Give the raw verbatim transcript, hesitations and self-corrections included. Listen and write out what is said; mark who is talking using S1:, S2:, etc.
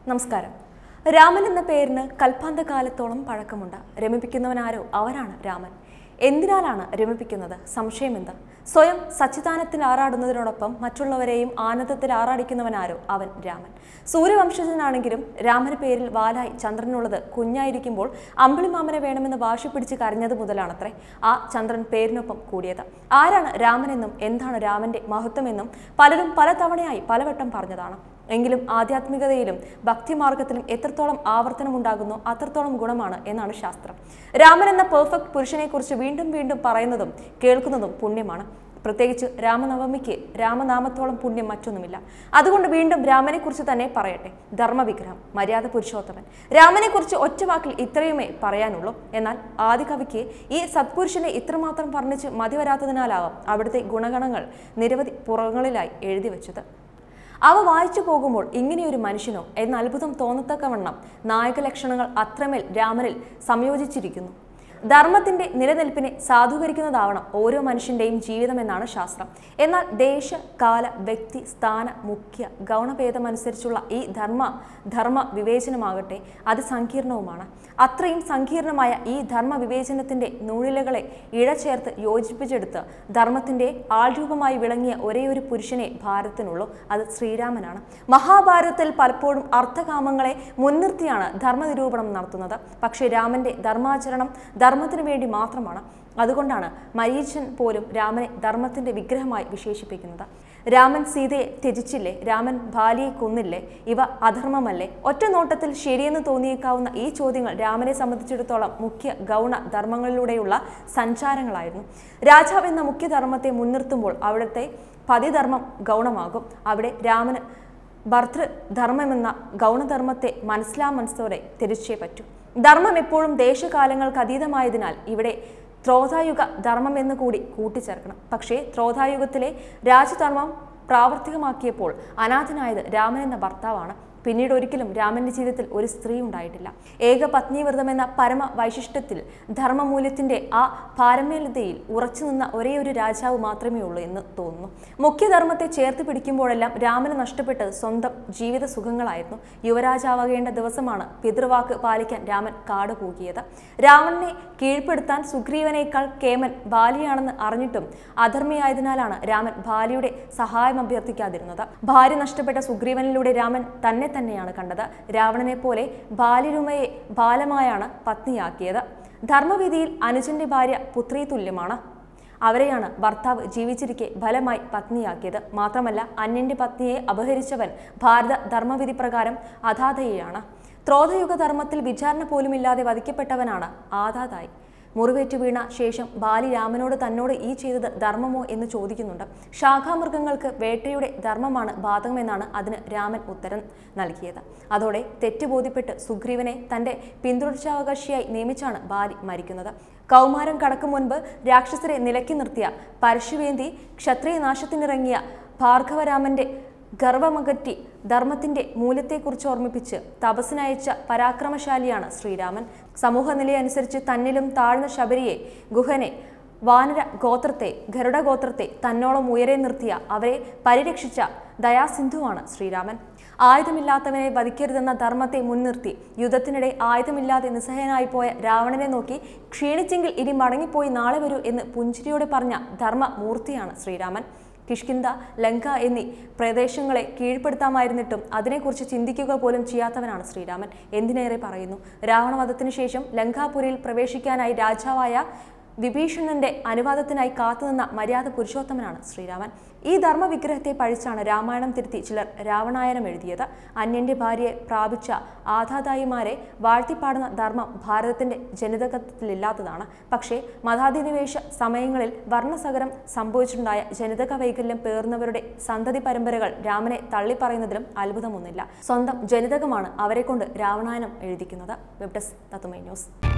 S1: നമസ്കാരം. രാമൻ എന്ന പേരിന് കൽപ്പാന്തകാലത്തോളം പഴക്കമുണ്ട്. രമിപ്പിക്കുന്നവനാരോ അവരാണ് രാമൻ. എന്തിനാലാണ് രമിപ്പിക്കുന്നത്? സംശയമെന്ത്? സ്വയം സച്ചിദാനത്തിൽ ആറാടുന്നതിനോടൊപ്പം മറ്റുള്ളവരെയും ആനന്ദത്തിൽ ആറാടിക്കുന്നവനാരോ അവൻ രാമൻ. സൂര്യവംശജനാണെങ്കിലും രാമന് പേരിൽ വാലായി ചന്ദ്രനുള്ളത് കുഞ്ഞായിരിക്കുമ്പോൾ അമ്പിളിമാമനെ വേണമെന്ന് വാശി പിടിച്ച് കരഞ്ഞത് മുതലാണത്രേ ആ ചന്ദ്രൻ പേരിനൊപ്പം കൂടിയത്. ആരാണ് രാമനെന്നും എന്താണ് രാമന്റെ മഹത്വമെന്നും പലരും പലതവണയായി പലവട്ടം പറഞ്ഞതാണ്. എങ്കിലും ആധ്യാത്മികതയിലും ഭക്തിമാർഗത്തിലും എത്രത്തോളം ആവർത്തനമുണ്ടാകുന്നു അത്രത്തോളം ഗുണമാണ് എന്നാണ് ശാസ്ത്രം. രാമൻ എന്ന പെർഫെക്റ്റ് പുരുഷനെക്കുറിച്ച് വീണ്ടും വീണ്ടും പറയുന്നതും കേൾക്കുന്നതും പുണ്യമാണ്. പ്രത്യേകിച്ച് രാമനവമിക്ക് രാമനാമത്തോളം പുണ്യം മറ്റൊന്നുമില്ല. അതുകൊണ്ട് വീണ്ടും രാമനെക്കുറിച്ച് തന്നെ പറയട്ടെ. ധർമ്മവിഗ്രഹം, മര്യാദ പുരുഷോത്തമൻ. രാമനെക്കുറിച്ച് ഒറ്റ വാക്കിൽ ഇത്രയുമേ പറയാനുള്ളൂ. എന്നാൽ ആദികവിക്ക് ഈ സത്പുരുഷനെ ഇത്രമാത്രം വർണ്ണിച്ച് മതിവരാത്തതിനാലാവാം അവിടുത്തെ ഗുണഗണങ്ങൾ നിരവധി പുറങ്ങളിലായി എഴുതി വെച്ചത്. അവ വായിച്ചു പോകുമ്പോൾ ഇങ്ങനെയൊരു മനുഷ്യനോ എന്ന അത്ഭുതം തോന്നത്തക്കവണ്ണം നായക ലക്ഷണങ്ങൾ അത്രമേൽ രാമനിൽ സംയോജിച്ചിരിക്കുന്നു. ധർമ്മത്തിന്റെ നിലനിൽപ്പിനെ സാധൂകരിക്കുന്നതാവണം ഓരോ മനുഷ്യന്റെയും ജീവിതമെന്നാണ് ശാസ്ത്രം. എന്നാൽ ദേശ, കാല, വ്യക്തി, സ്ഥാന, മുഖ്യ, ഗൗണഭേദമനുസരിച്ചുള്ള ഈ ധർമ്മ ധർമ്മ വിവേചനമാകട്ടെ അതിസങ്കീർണവുമാണ്. അത്രയും സങ്കീർണമായ ഈ ധർമ്മ വിവേചനത്തിന്റെ നൂഴിലകളെ ഇഴചേർത്ത് യോജിപ്പിച്ചെടുത്ത് ധർമ്മത്തിന്റെ ആൾരൂപമായി വിളങ്ങിയ ഒരേയൊരു പുരുഷനെ ഭാരതത്തിനുള്ളൂ. അത് ശ്രീരാമനാണ്. മഹാഭാരതത്തിൽ പലപ്പോഴും അർത്ഥകാമങ്ങളെ മുൻനിർത്തിയാണ് ധർമ്മനിരൂപണം നടത്തുന്നത്. പക്ഷേ രാമന്റെ ധർമാചരണം ധർമ്മത്തിനു വേണ്ടി മാത്രമാണ്. അതുകൊണ്ടാണ് മരീചൻ പോലും രാമനെ ധർമ്മത്തിന്റെ വിഗ്രഹമായി വിശേഷിപ്പിക്കുന്നത്. രാമൻ സീതയെ ത്യജിച്ചില്ലേ? രാമൻ ബാലിയെ കൊന്നില്ലേ? ഇവ അധർമ്മമല്ലേ? ഒറ്റ നോട്ടത്തിൽ ശരിയെന്ന് തോന്നിയേക്കാവുന്ന ഈ ചോദ്യങ്ങൾ രാമനെ സംബന്ധിച്ചിടത്തോളം മുഖ്യ ഗൗണ ധർമ്മങ്ങളിലൂടെയുള്ള സഞ്ചാരങ്ങളായിരുന്നു. രാജാവ് എന്ന മുഖ്യധർമ്മത്തെ മുൻനിർത്തുമ്പോൾ അവിടുത്തെ പതിധർമ്മം ഗൗണമാകും. അവിടെ രാമന് ഭർതൃധർമ്മമെന്ന ഗൗണധർമ്മത്തെ മനസ്സിലാ മനസ്സോടെ തിരിച്ചേ പറ്റൂ. ധർമ്മം എപ്പോഴും ദേശകാലങ്ങൾക്ക് അതീതമായതിനാൽ ഇവിടെ ത്രോതായുഗ ധർമ്മം എന്ന് കൂടി കൂട്ടിച്ചേർക്കണം. പക്ഷേ ത്രോതായുഗത്തിലെ രാജധർമ്മം പ്രാവർത്തികമാക്കിയപ്പോൾ അനാഥനായത് രാമൻ എന്ന ഭർത്താവാണ്. പിന്നീട് ഒരിക്കലും രാമന്റെ ജീവിതത്തിൽ ഒരു സ്ത്രീ ഉണ്ടായിട്ടില്ല. ഏക പത്നീവ്രതം എന്ന പരമ വൈശിഷ്ട്യത്തിൽ ധർമ്മമൂല്യത്തിന്റെ ആ പാരമ്യതയിൽ ഉറച്ചു നിന്ന ഒരേ ഒരു രാജാവ് മാത്രമേ ഉള്ളൂ എന്ന് തോന്നുന്നു. മുഖ്യധർമ്മത്തെ ചേർത്ത് പിടിക്കുമ്പോഴെല്ലാം രാമന് നഷ്ടപ്പെട്ടത് സ്വന്തം ജീവിത സുഖങ്ങളായിരുന്നു. യുവരാജാവാകേണ്ട ദിവസമാണ് പിതൃവാക്ക് പാലിക്കാൻ രാമൻ കാട് പോകിയത്. രാവണനെ കീഴ്പ്പെടുത്താൻ സുഗ്രീവനേക്കാൾ കേമൻ ബാലിയാണെന്ന് അറിഞ്ഞിട്ടും അധർമ്മിയായതിനാലാണ് രാമൻ ബാലിയുടെ സഹായം അഭ്യർത്ഥിക്കാതിരുന്നത്. ഭാര്യ നഷ്ടപ്പെട്ട സുഗ്രീവനിലൂടെ രാമൻ തന്നെ തന്നെയാണ് കണ്ടത്. രാവണനെ പോലെ ബാലിരുമയെ ബാലമായാണ് പത്നിയാക്കിയത്. ധർമ്മവിധിയിൽ അനുജന്റെ ഭാര്യ പുത്രീ തുല്യമാണ്. അവരെയാണ് ഭർത്താവ് ജീവിച്ചിരിക്കെ ഫലമായി പത്നിയാക്കിയത്. മാത്രമല്ല അന്യന്റെ പത്നിയെ അപഹരിച്ചവൻ ഭാരത ധർമ്മവിധി പ്രകാരം അതാതയെയാണ്. ത്രോധയുഗ ധർമ്മത്തിൽ വിചാരണ പോലുമില്ലാതെ വധിക്കപ്പെട്ടവനാണ് ആദാതായി. മുറിവേറ്റു വീണ ശേഷം ബാലി രാമനോട് തന്നോട് ഈ ചെയ്തത് ധർമ്മമോ എന്ന് ചോദിക്കുന്നുണ്ട്. ശാഖാമൃഗങ്ങൾക്ക് വേട്ടയുടെ ധർമ്മമാണ് ബാധകമെന്നാണ് അതിന് രാമൻ ഉത്തരം നൽകിയത്. അതോടെ തെറ്റുബോധ്യപ്പെട്ട് സുഗ്രീവനെ തന്റെ പിന്തുടർച്ചാവകാശിയായി നിയമിച്ചാണ് ബാലി മരിക്കുന്നത്. കൗമാരം കടക്കും മുൻപ് രാക്ഷസരെ നിലക്കി നിർത്തിയ പരശുവേന്തി ക്ഷത്രിയനാശത്തിനിറങ്ങിയ ഭാർഗവരാമന്റെ ഗർവമകറ്റി ധർമ്മത്തിന്റെ മൂല്യത്തെക്കുറിച്ച് ഓർമ്മിപ്പിച്ച് തപസ്സിനയച്ച പരാക്രമശാലിയാണ് ശ്രീരാമൻ. സമൂഹ നിലയനുസരിച്ച് തന്നിലും താഴ്ന്ന ശബരിയെ, ഗുഹനെ, വാനര ഗോത്രത്തെ, ഗരുഡഗോത്രത്തെ തന്നോളം ഉയരെ നിർത്തിയ അവരെ പരിരക്ഷിച്ച ദയാസിന്ധുവാണ് ശ്രീരാമൻ. ആയുധമില്ലാത്തവനെ വധിക്കരുതെന്ന ധർമ്മത്തെ മുൻനിർത്തി യുദ്ധത്തിനിടെ ആയുധമില്ലാതെ നിസ്സഹായനായി പോയ രാവണനെ നോക്കി ക്ഷീണിച്ചെങ്കിൽ ഇനി മടങ്ങിപ്പോയി നാളെ വരൂ എന്ന് പുഞ്ചിരിയോടെ പറഞ്ഞ ധർമ്മമൂർത്തിയാണ് ശ്രീരാമൻ. കിഷ്കിന്ധ, ലങ്ക എന്നീ പ്രദേശങ്ങളെ കീഴ്പ്പെടുത്താമായിരുന്നിട്ടും അതിനെക്കുറിച്ച് ചിന്തിക്കുക പോലും ചെയ്യാത്തവനാണ് ശ്രീരാമൻ. എന്തിനേറെ പറയുന്നു, രാവണവധത്തിനു ശേഷം ലങ്കാപുരിയിൽ പ്രവേശിക്കാനായി രാജാവായ വിഭീഷണന്റെ അനുവാദത്തിനായി കാത്തുനിന്ന മര്യാദ പുരുഷോത്തമനാണ് ശ്രീരാമൻ. ഈ ധർമ്മവിഗ്രഹത്തെ പഴിച്ചാണ് രാമായണം തിരുത്തി ചിലർ രാവണായനം എഴുതിയത്. അന്യന്റെ ഭാര്യയെ പ്രാപിച്ച ആധാതായിമാരെ വാഴ്ത്തിപ്പാടുന്ന ധർമ്മം ഭാരതത്തിന്റെ ജനിതകത്തിലില്ലാത്തതാണ്. പക്ഷേ മതാധിനിവേശ സമയങ്ങളിൽ വർണ്ണസകരം സംഭവിച്ചിട്ടുണ്ടായ ജനിതക വൈകല്യം പേർന്നവരുടെ സന്തതി പരമ്പരകൾ രാമനെ തള്ളിപ്പറയുന്നതിലും അത്ഭുതമൊന്നുമില്ല. സ്വന്തം ജനിതകമാണ് അവരെ കൊണ്ട് രാവണായനം എഴുതിക്കുന്നത്. വെബ് ഡെസ്ക് തത്തുമൈ ന്യൂസ്.